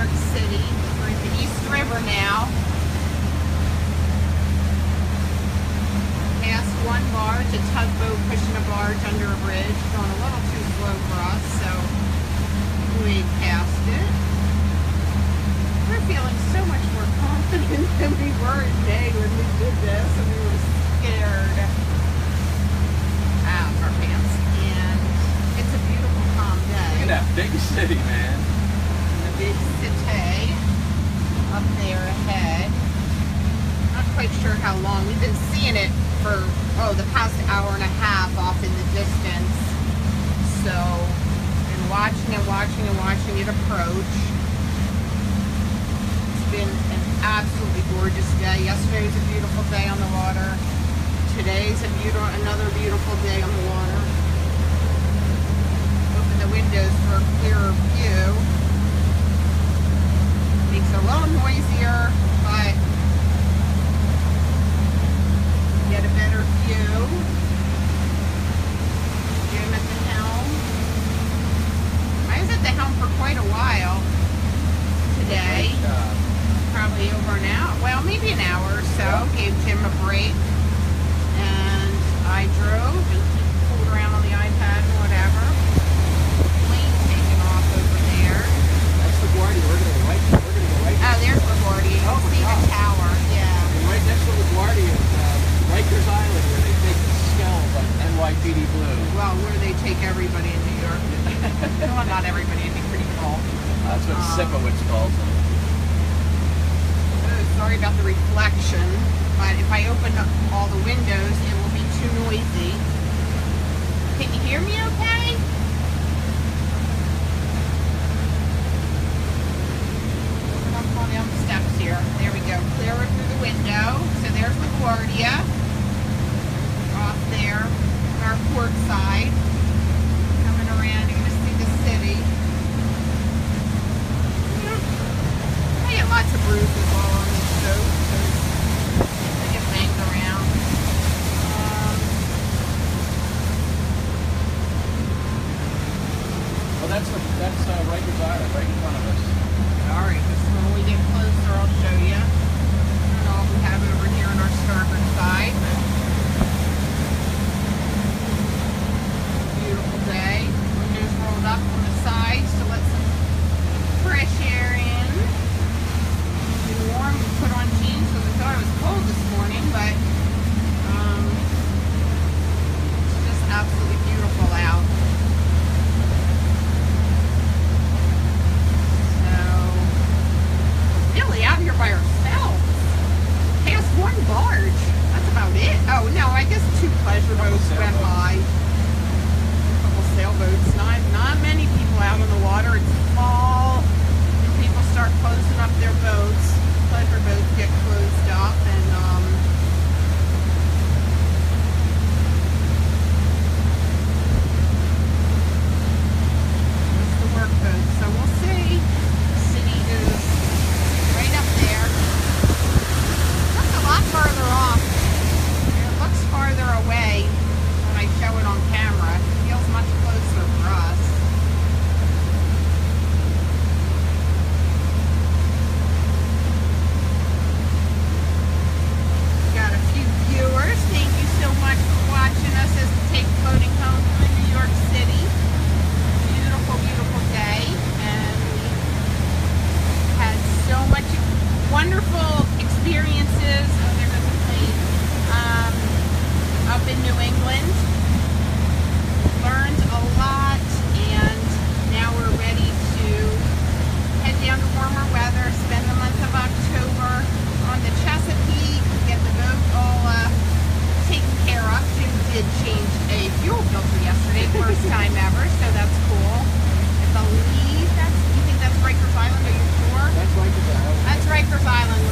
York City. We're at the East River now. Past one barge, a tugboat pushing a barge under a bridge, going a little too slow for us, so we passed it. We're feeling so much more confident than we were in May when we did this, and we were scared out of our pants. And it's a beautiful, calm day. Look at that big city, man. The big city up there ahead. Not quite sure how long. We've been seeing it for, the past hour and a half off in the distance. So, been watching and watching and watching it approach. It's been an absolutely gorgeous day. Yesterday was a beautiful day on the water. Today's another beautiful day on the water. Open the windows for a clearer view. Makes it a little noisier, but get a better view. Jim at the helm. I was at the helm for quite a while today. Probably over an hour. Well, maybe an hour or so. Gave Jim a break. And I drove and he pulled around on the iPad and whatever. Plane taking off over there. That's LaGuardia. We're gonna go right. Oh, there's LaGuardia. You can see the tower. Yeah. And right next to LaGuardia, Rikers Island, where they take the skells like NYPD Blue. Well, where they take everybody in New York. Well, not everybody. It'd be pretty cool. That's what Sipowicz calls them. Sorry about the reflection, but if I open up all the windows, it will be too noisy. Can you hear me okay? Open up on the steps here. There we go. Clearer through the window. So there's LaGuardia. Off there on our port side. Coming around, you're going to see the city. I get lots of bruises all on this boat because I get banged around. Well, that's Rikers Island, right in front of us. Alright, so when we get closer, I'll show you. And all we have over here on our starboard side. Beautiful day. Windows rolled up on the sides to let some fresh air in. Warm. We put on jeans because we thought it was cold this morning, but it's just absolutely beautiful out. So, really out here by ourselves. Past one barge. That's about it. Oh no, I guess two pleasure boats went by. A couple sailboats. Not many people out on the water. It's fall. And people start closing up their boats. Pleasure boats get closed up, and it's the work boat. So we'll see. The city is right up there. Looks a lot farther off. It looks farther away when I show it on camera. It feels much closer for us. Thank you so much for watching us as we take floating home through New York City. Beautiful, beautiful day, and we had so much wonderful experiences. Oh, there goes a plane. Up in New England. Learned a lot, and now we're ready to head down to warmer weather, spend the month of October on the Chesapeake, get the boat all taken care of. Jim did change a fuel filter yesterday, first time ever, so that's cool. I believe you think that's Rikers Island, are you sure? That's Rikers Island. That's Rikers Island.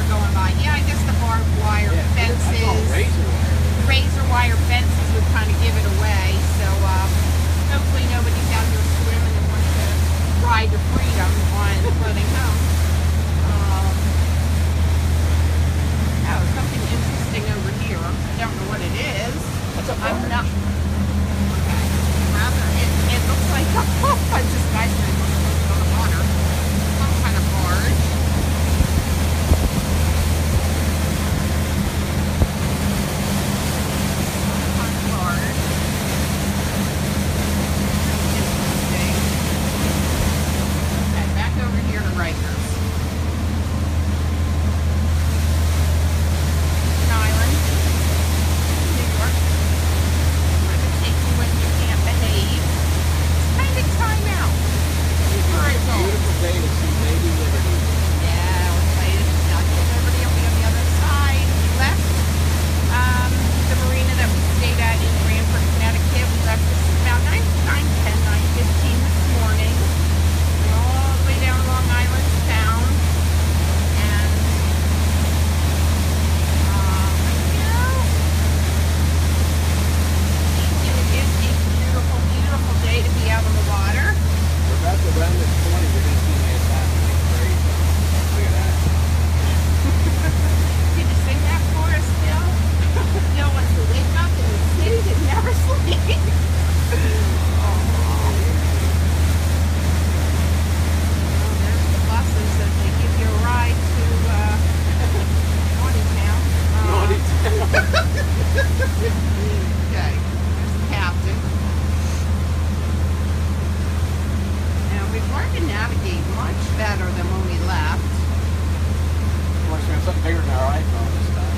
our iPhone this time.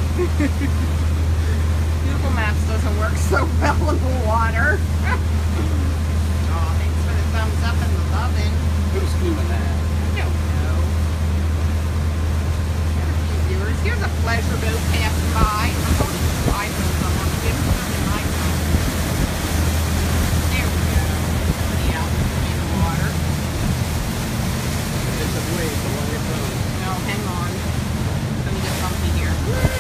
Google Maps doesn't work so well in the water. Oh, thanks for the thumbs up and the loving. Who's doing that? I don't know. Got a few viewers. Here's a pleasure boat passing by. I'm holding two iPhones on one. Jim's holding an iPhone. There we go. Pretty out in the water. It's a wave below your phone. No, hang on. It's gonna get bumpy here.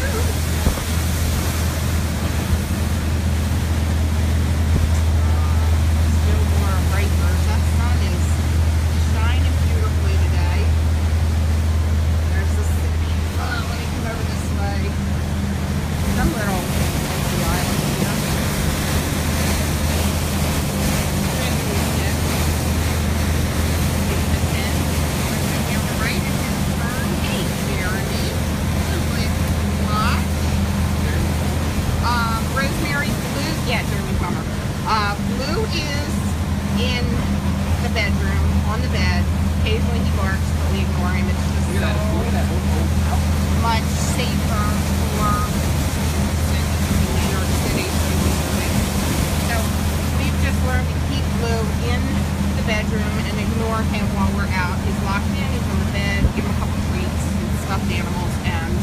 Still more breakers. That sun is shining beautifully today. There's the city. Let me come over this way. Some little empty island here. Rosemary Blue, yeah, Jeremy Plummer. Blue is in the bedroom, on the bed. Occasionally he barks, but we ignore him. It's just Look at that. Look at that old house. much safer for New York City. So we've just learned to keep Blue in the bedroom and ignore him while we're out. He's locked in, he's on the bed, give him a couple treats and stuffed animals, and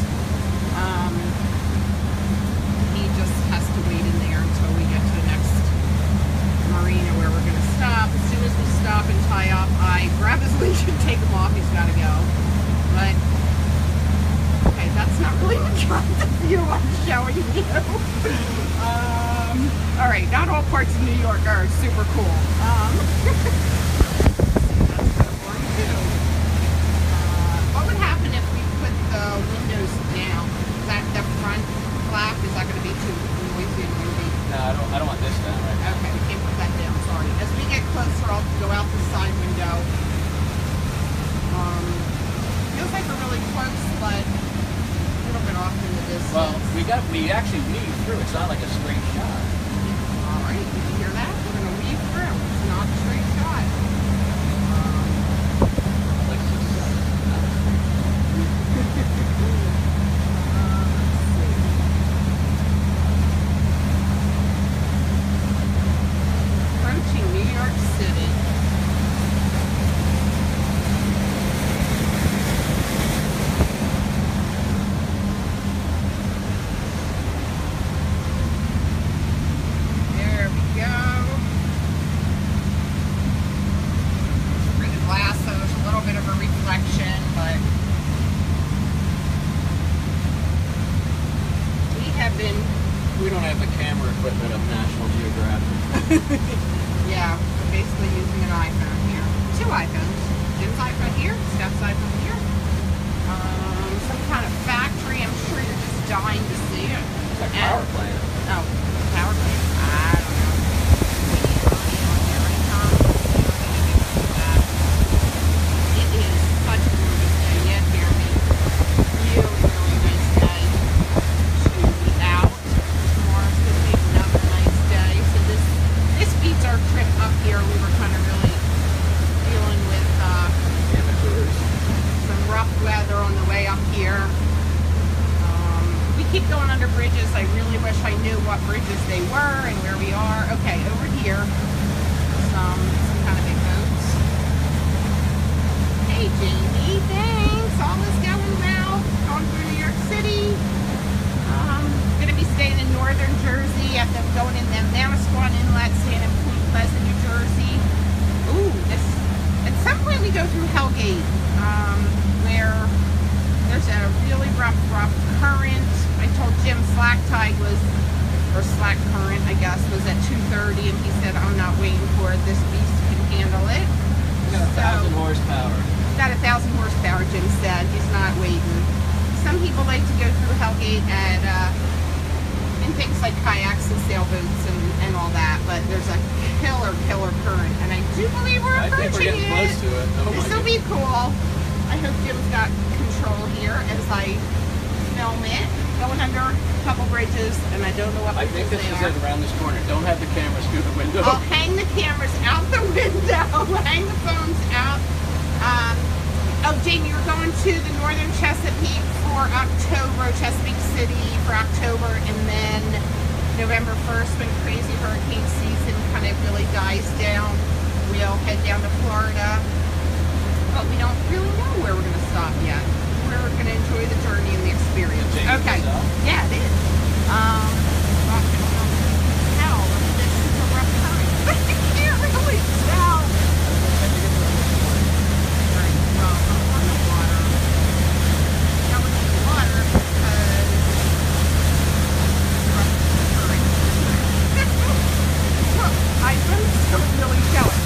he just has to wait in there until we get to the next marina where we're going to stop. As soon as we stop and tie up, I grab his leash and take him off. He's got to go. But, okay, that's not really the view I'm showing you. Alright, not all parts of New York are super cool. That's kind of boring too. What would happen if we put the windows down? Is that the front flap? Is that going to be too noisy and windy? No, I don't want this down right now. Okay, we can't put that down, sorry. As we get closer, I'll go out the side window. Feels like we're really close, but a little bit off in the distance. Well, we actually weave through. It's not like a straight shot. Alright, did you hear that? We're going to weave through. It's not a straight shot. Like Approaching New York City. There we go. Through the glass, so there's a little bit of a reflection, but we have been, we don't have the camera equipment of National Geographic. yeah, we're basically using an iPhone here. Two iPhones. Jim's iPhone here, Steph's iPhone here. Some kind of factory. I'm sure you're just dying to see it. It's like power plant. Oh, power plant. I don't know. We need money on there anytime. It is such a gorgeous day. Yes, Jeremy. Really nice day to be out. Tomorrow's going to be another nice day. So this beats our trip up here. We were kind of really dealing with Amateurs. some rough weather on the way up here. We keep going under bridges. I really wish I knew what bridges they were and where we are. Okay, over here, some kind of big boats. Hey, Jamie, thanks. All is going well. Going through New York City. Going to be staying in northern Jersey. Going in the Manasquan Inlet, staying in Point Pleasant, New Jersey. Ooh, at some point we go through Hellgate, where there's a really rough current. I told Jim slack tide was, or slack current, I guess, was at 2:30, and he said, I'm not waiting for it. This beast can handle it. We got 1,000 horsepower. Got 1,000 horsepower, Jim said. He's not waiting. Some people like to go through Hellgate in things like kayaks and sailboats and all that, but there's a killer current, and I do believe we're I think we're approaching getting close to it. Oh This will be cool. I hope Jim's got control here as I film it. Going under a couple bridges, and I don't know what I think this they is are. it around this corner. Don't have the cameras through the window. I'll hang the cameras out the window, hang the phones out. Oh, Jamie, we're going to the northern Chesapeake for October, Chesapeake City for October, and then November 1st, when crazy hurricane season kind of really dies down, we'll head down to Florida. But we don't really know where we're going to stop yet. We're going to enjoy the journey and the experience. Okay. Yeah, it is. Hell, this is a rough time. I can't really tell. I don't really tell it.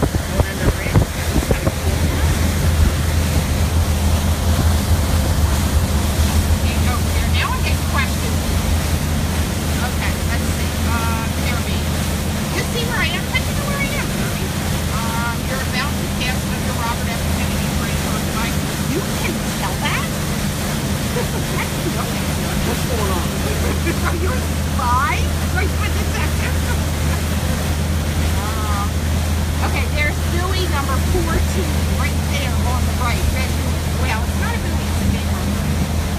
Now I get questions. Okay, let's see. Jeremy. You see where I am? How do you know where I am, Jeremy? You're about to pass under Robert F. Kennedy Bridge on tonight. You can tell that? How do you know that? What's going on? Are you a spy? Are you a detective? Okay, there's buoy number 14 right there on the right. Well, it's not a buoy, it's a neighborhood.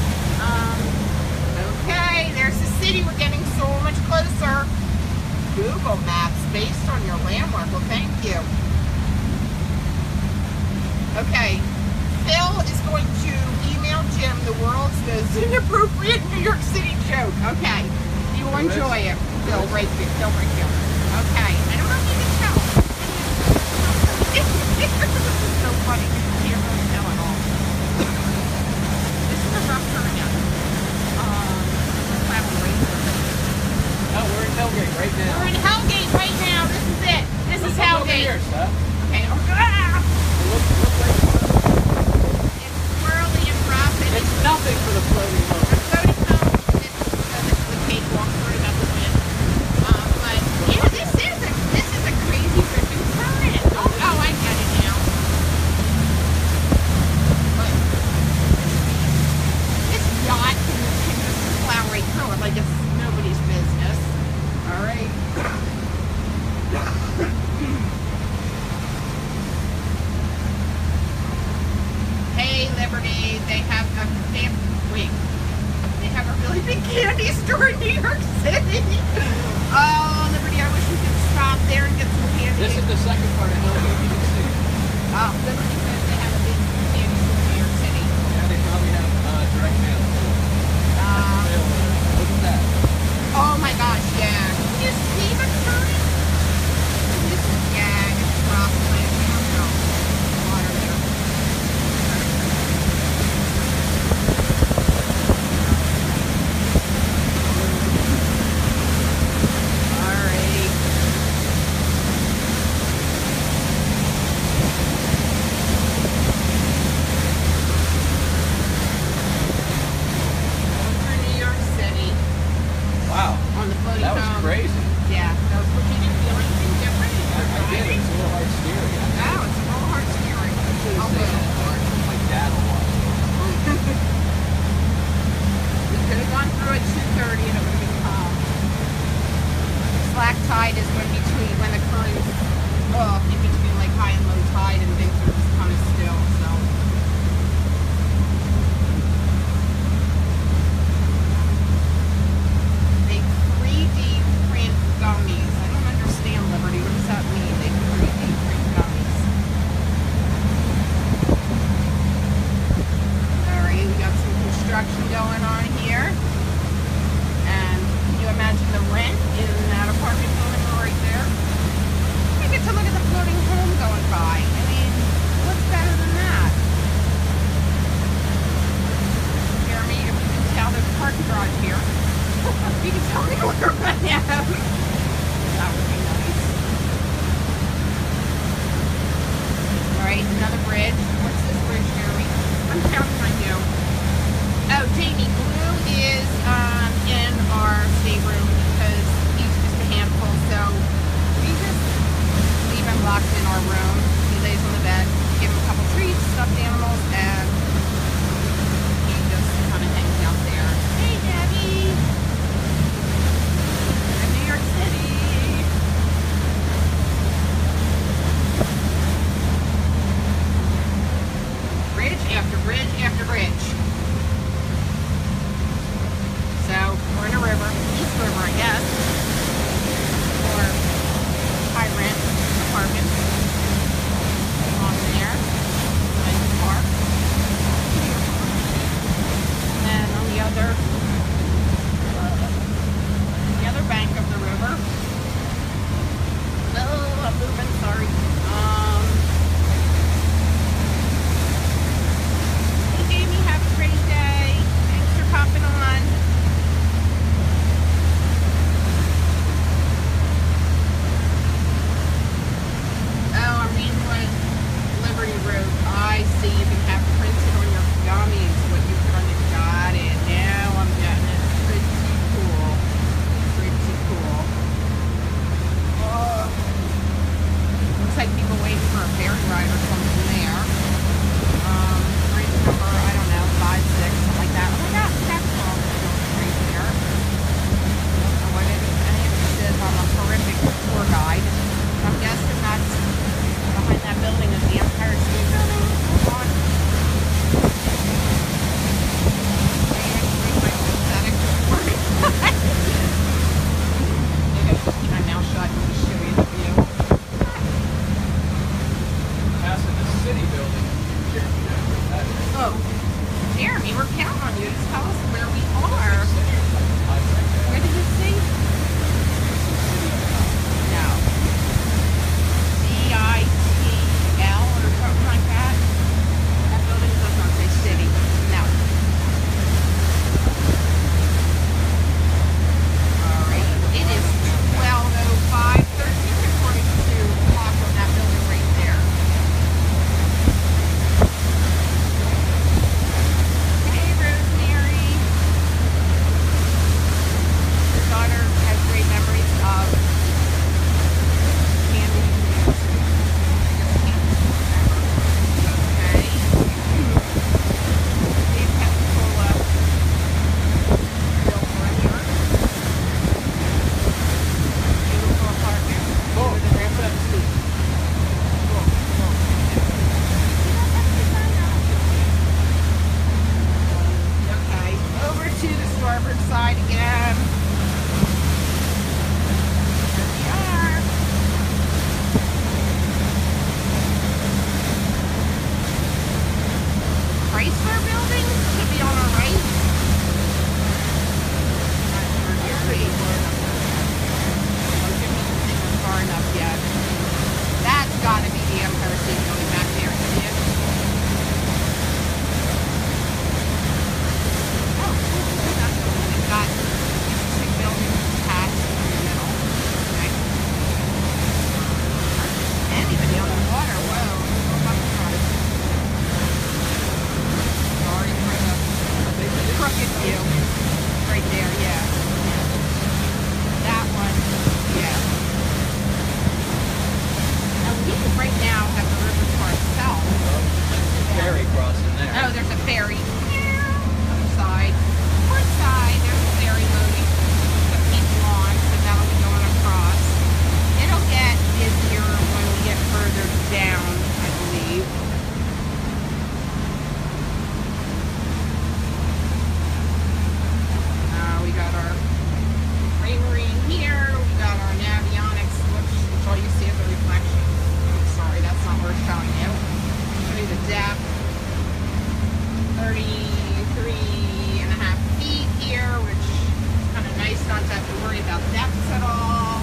Okay, there's the city. We're getting so much closer. Google Maps based on your landmark. Well, thank you. Okay, Phil is going to email Jim the world's most inappropriate New York City joke. Okay, you will enjoy it. Phil, right there. Phil, right there. Okay, I don't know if you can tell. This is so funny. You can't really tell at all. This is a rough turnout. Oh, we're in Hellgate right now. We're in Hellgate right now. This is it. This is Hellgate. Here, Okay. It's swirly and rough. And it's nothing for the floating home. The floating home. This is the cakewalk. Sorry about the wind. But yeah, this is a crazy freaking turn. Oh, I get it now. But this yacht can just plow right through it like it's nobody's business. All right. Hey, Liberty, they have a really big candy store in New York City. Oh, Liberty, I wish we could stop there and get some candy. This is the second part of Hellgate you can see. Oh, Liberty says they have a big candy store in New York City. Yeah, they probably have direct mail. Look at that. Oh my gosh, yeah. Can you see the current? Yeah, it's frostbite. Water there. Alright. Over New York City. Wow. On the floating That was home. crazy. Yeah, that was what you didn't feel anything different. I get it. It's a little hard steering. No, it's a little hard steering. My dad will watch it. We could have gone through at 2:30 and it would have been calm. Slack tide is when the current is in between like high and low tide and things are just kind of still. So. They 3D print gummies. I don't understand, Liberty. What does that mean? They 3D print gummies. Alright, we got some construction going on here. And can you imagine the rent in that apartment building right there? You get to look at the floating home going by. I mean, what's better than that? Jeremy, if you can tell, there's a parking garage here. You can tell me where I am. That would be nice. Alright, another bridge. What's this bridge, Jeremy? I'm counting on you. Oh, Jamie, Blue is in our stateroom because he's just a handful, so we just leave him locked in our room. He lays on the bed, give him a couple treats, stuffed animals, and he just kind of hangs out there. Hey, Daddy! I'm in New York City! Jeremy, we're counting on you to tell us where we are. Where did you see? No. CITL or something like that? That building does not say city. No. Alright. It is 12:05. 13:42 o'clock on that building right there. Hey, Rosemary. Your daughter has great memories of candy. I guess candy forever. Okay. Dave Pensacola. Bill Brenner. Beautiful apartment. Oh, With a ramp up seat. Cool. Cool. Okay. Over to the starboard side again. Here we are. Chrysler building should be on our right. Not sure here. Wait. Don't give me the signal far enough yet. That's gotta be the Empire State Building back there. See it? Oh, cool. That building. It's got these two buildings attached in the middle. Okay. Anybody on the water? Whoa. Sorry for the crooked view. Right there, yeah. That one, yeah. Now we right now have the river to ourselves. ferry crossing there. Oh, there's a ferry. Other side. Port side, there's a ferry loading some people on, so that'll be going across. It'll get busier when we get further down, I believe. We got our Raymarine here. We got our Navionics, which all you see is a reflection. I'm sorry, that's not worth showing you. Show you the depth. 33.5 feet here, which is kind of nice not to have to worry about depths at all.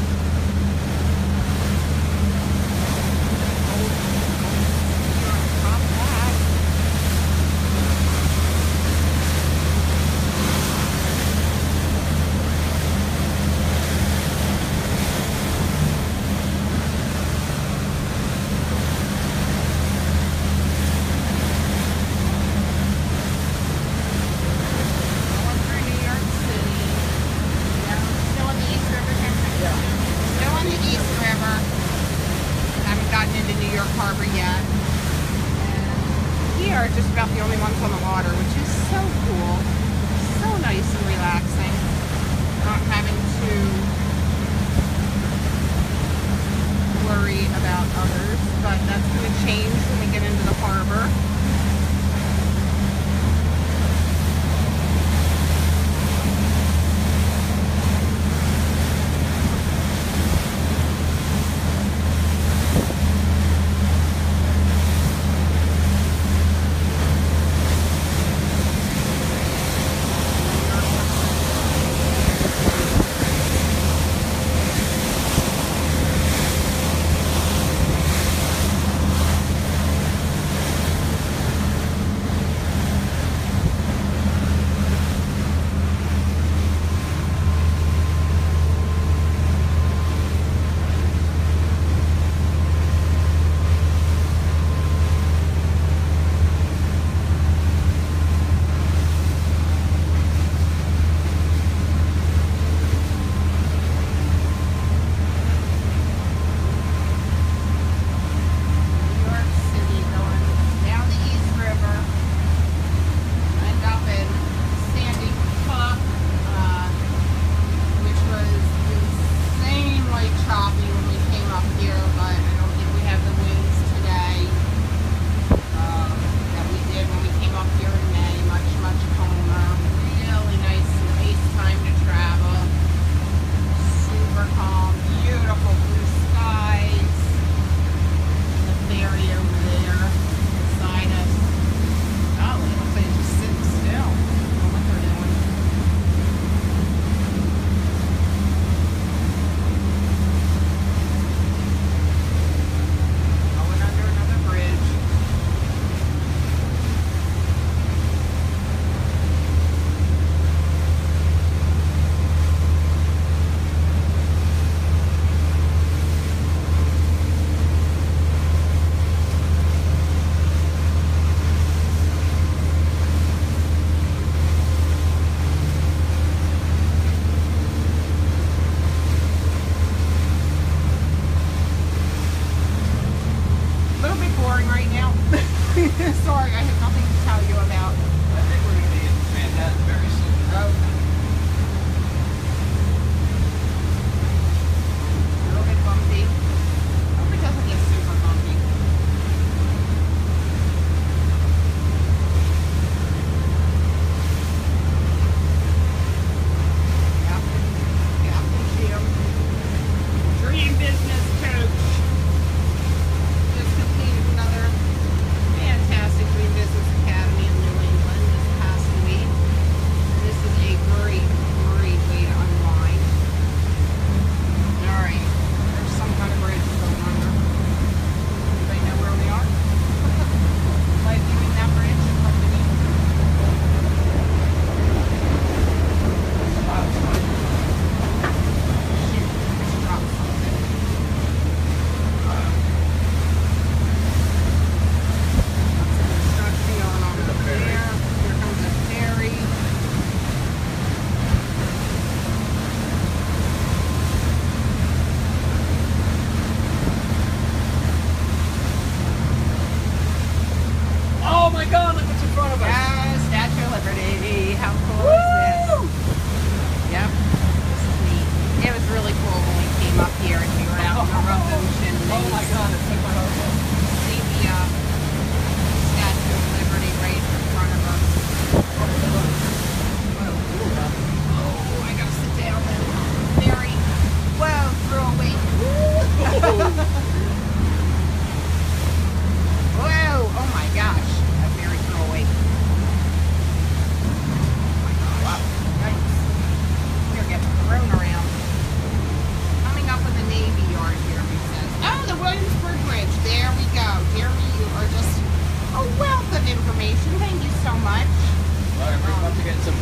Top that. Going through New York City. Yeah, still in the East River, Pennsylvania. Still in the East River. Haven't gotten into New York Harbor yet. And we are just about the only ones on the water, which is so cool. So nice and relaxing. Not having to worry about others, but that's going to change when we get into the harbor.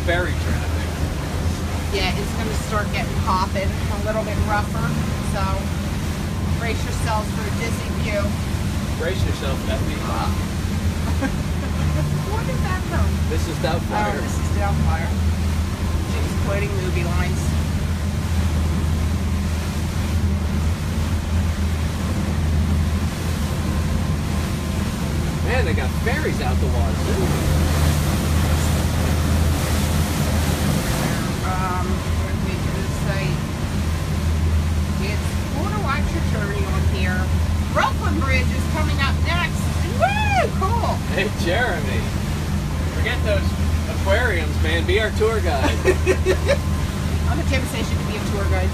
ferry traffic. Yeah, it's going to start getting hopping a little bit rougher. So brace yourselves for a dizzy view. Brace yourself, Effie. What is that from? This is Doubtfire. Oh, this is Doubtfire. She's quoting movie lines. Man, they got ferries out the water. What did we just say? It's cool to watch your journey on here. Brooklyn Bridge is coming up next. Woo! Cool. Hey, Jeremy. Forget those aquariums, man. Be our tour guide. I'm a Tim say she could be a tour guide.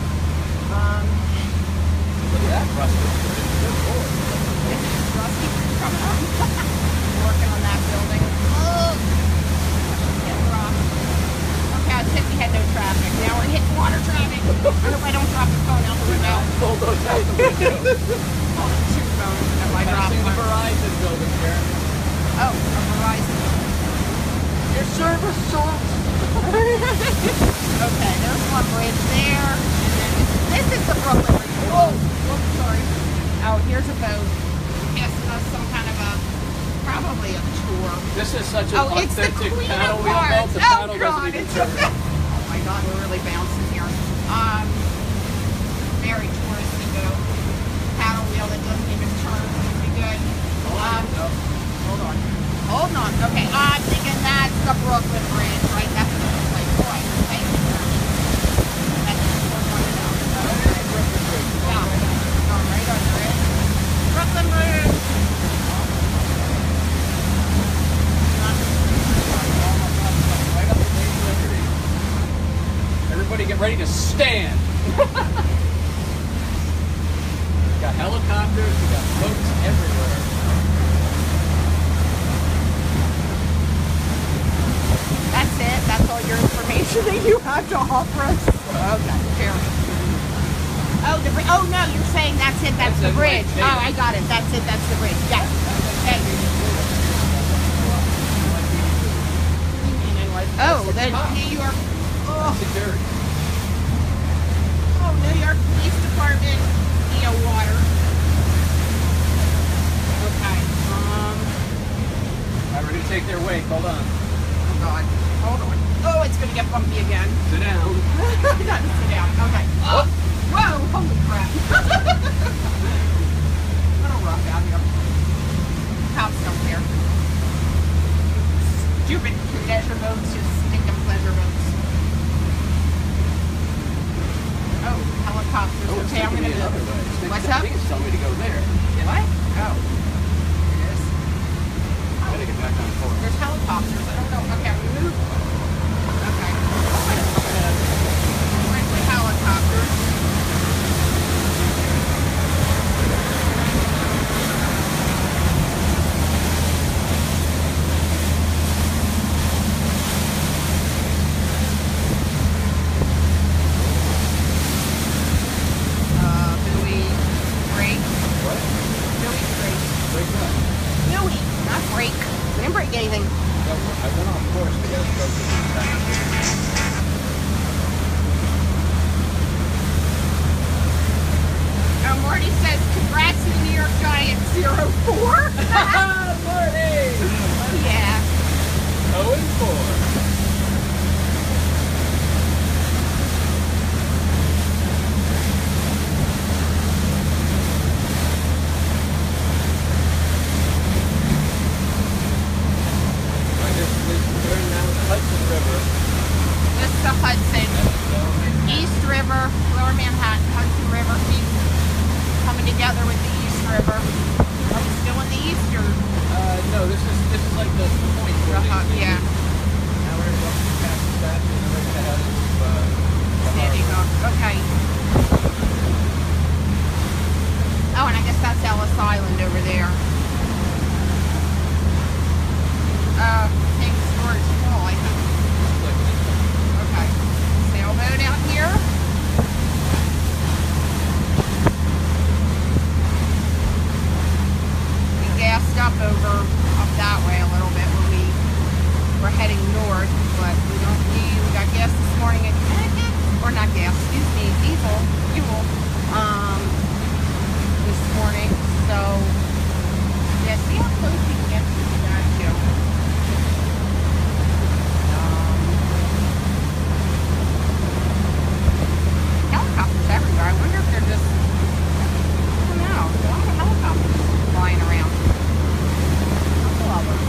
Look at that rusty bridge. Good lord. This is Rusty Bridge coming up. Working on that building. Oh! Getting rough. Okay, I said we had no traffic. Now we're hitting water traffic. I hope I don't drop the phone out the window. Hold those out the window. Oh, two phones if I drop Passing the one. Verizon building, Jeremy. Oh, a Verizon. Your service sucks. Okay, there's one bridge there. And then this is the Brooklyn Bridge. Oh, whoops, sorry. Oh, here's a boat. Asking us some kind of a, probably a tour. This is such an It's the authentic Queen paddle of wheel boat. Hearts. The Oh, paddle God, doesn't even it's turn. oh my God, we're really bouncing here. Very touristy boat. Paddle wheel that doesn't even turn. Pretty good. Hold on. Hold on. Okay, I'm thinking that's the Brooklyn Bridge, right? That's what it looks like. Boy, thank you. That's what I wanted to know. Okay. Yeah. Oh, right under it. Brooklyn Bridge. Right up the Lady Liberty. Everybody get ready to stand. We got helicopters, we got boats everywhere. That's it? That's all your information that you have to offer us? Okay, fair. Oh, oh no, you're saying that's it, that's the it, bridge. right, Oh, I got it. That's it, that's the bridge. Yes. Okay. Oh, the New York. Oh, Security. oh, New York Police Department. Water. Okay. All ready to take their wake. Hold on. Oh God. Hold on. Oh, it's gonna get bumpy again. Sit down. I gotta sit down. Okay. Oh. Whoa! Holy crap! Little rough out here. Cops don't care. Stupid pleasure boats, just stinking pleasure boats. Oh, helicopters. Oh, it's Okay, I'm taking gonna me another move. way. What's I up? think it's telling me to go there. What? Oh. It is. I gotta get back on course. There's helicopters. I don't know. Okay, we move. Okay. Went to helicopters. Buoy break. What? Buoy break. Break what? Buoy, not break. We didn't break anything. No, I went on course to get us both to the back. Marty says, congrats to the New York Giants, 0-4. Marty! Yeah. 0-4. Hudson River. This is the Hudson. East River, Lower Manhattan, Hudson River keep coming together with the East River. Are we still in the East or? No, this is like the point where Yeah. Now we're walking past the statue and we're gonna head into Standing up. Okay. Oh, and I guess that's Ellis Island over there. King Storage Hall, I think. Okay. Sailboat out here. We gassed up up that way a little bit when we were heading north, but we don't need gas this morning at Connecticut, or not gas, excuse me, diesel, fuel, this morning. So, yeah, see how close we can get to the statue. Helicopters everywhere. I wonder if they're just, I don't know, a lot of helicopters flying around. I love them.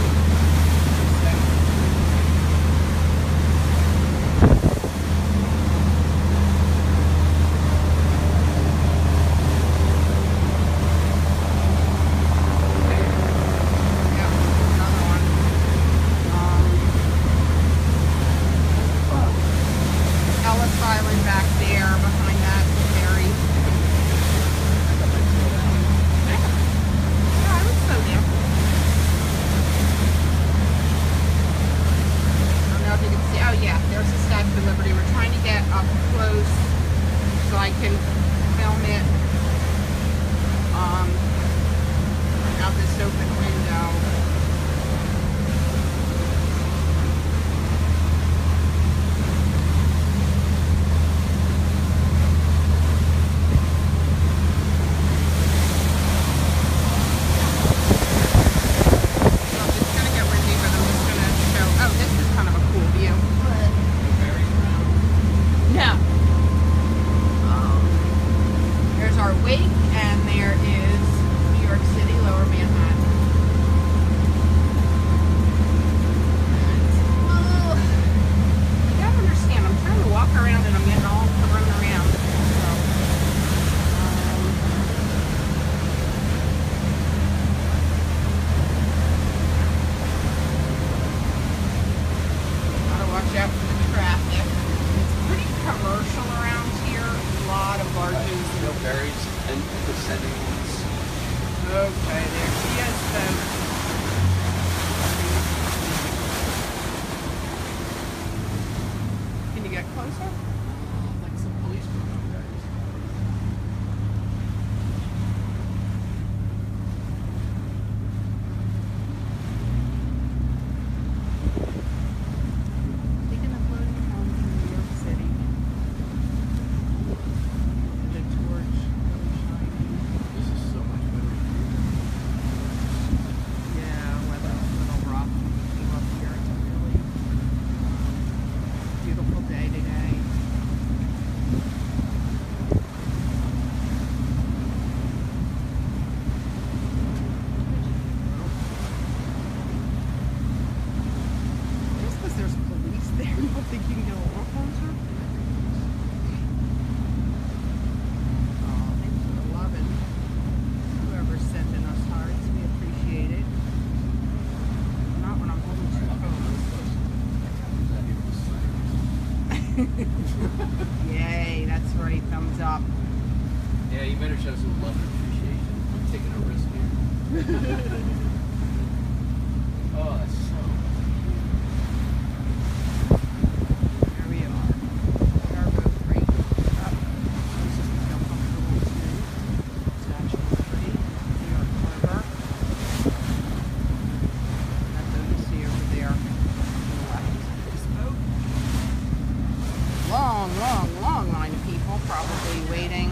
Yay, that's right, thumbs up. Yeah, you better show some love and appreciation. I'm taking a risk here. Oh, that's so Here we are. Cargo freight up. This is how comfortable it's in. Statue of Liberty, New York Harbor. That boat you see over there on the left. This boat. Long line of people probably waiting.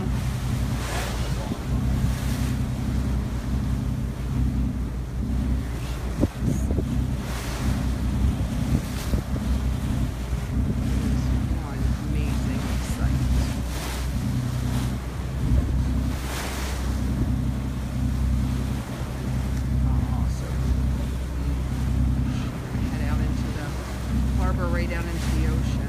Right down into the ocean.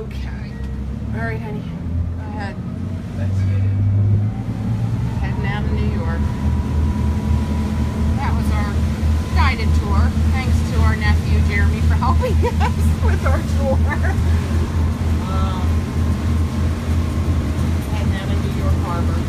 Okay. All right, honey. Go ahead. That's it. Heading out of New York. That was our guided tour. Thanks to our nephew Jeremy for helping us with our tour. Heading out of New York Harbor.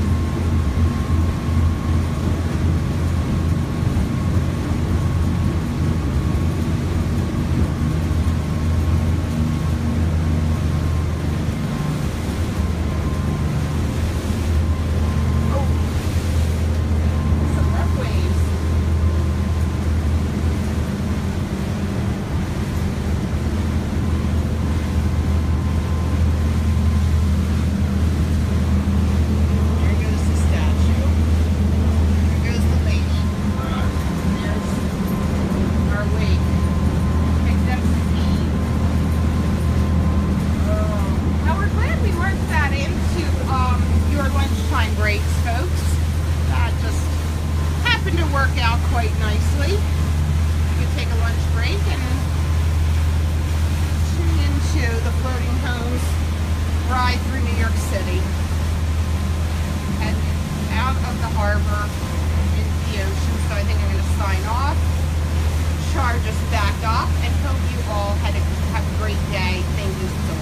Breaks, folks. That just happened to work out quite nicely. You could take a lunch break and tune into the Floating Homes ride through New York City. Head out of the harbor into the ocean. So I think I'm going to sign off, charge us back up, and hope you all have a great day. Thank you so